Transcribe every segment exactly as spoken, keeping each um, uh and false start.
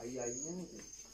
අයි අයිනේ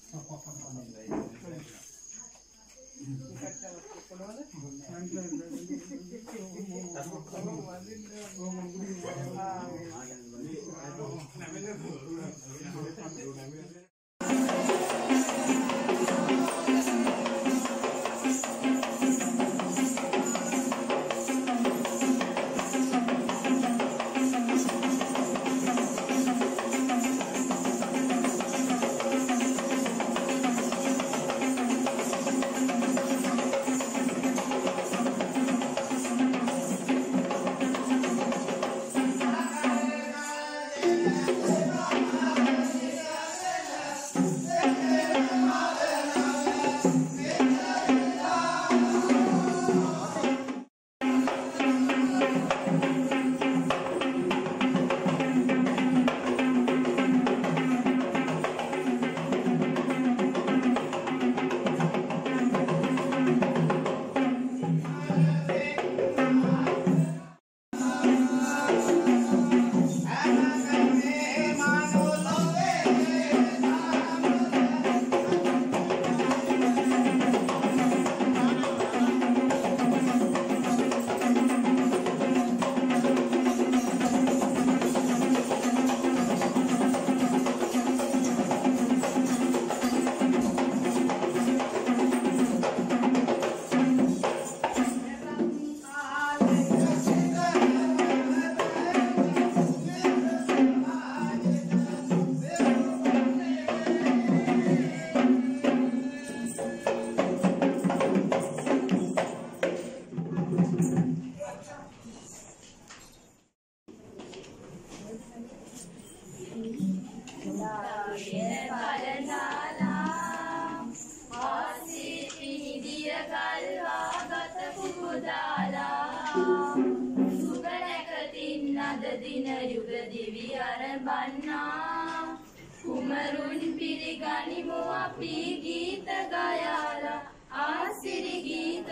කුමරුන් පිළිගනිමු අපි ගීත ගයාලා ආසිරි ගීත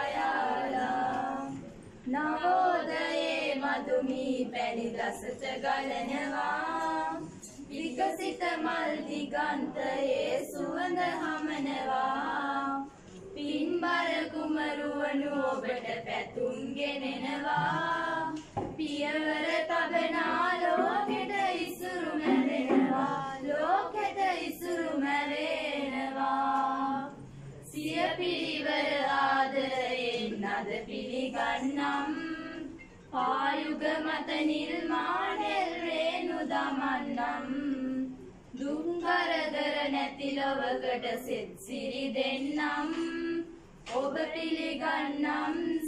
ගයාලා නවෝදයේ මදුමී පැණි දසට ගලනවා විකසිත මල් දිගන්තයේ සුවඳ හමනවා පින්බර කුමරුවනු ඔබට පැතුම් ගෙනෙනවා පියවර තබනා ලෝකෙට ඉසුරු මැරෙනවා ලෝකෙට ඉසුරු මැරෙනවා සිය පිරිවර ආදරයෙන් නද පිළිගන්නම් පායුග මත නිර්මාණෙල් රේණු දමන්නම් දුක් කරදර නැති ලොවකට සෙත් සිරි දෙන්නම් ඔබ පිළිගන්නම්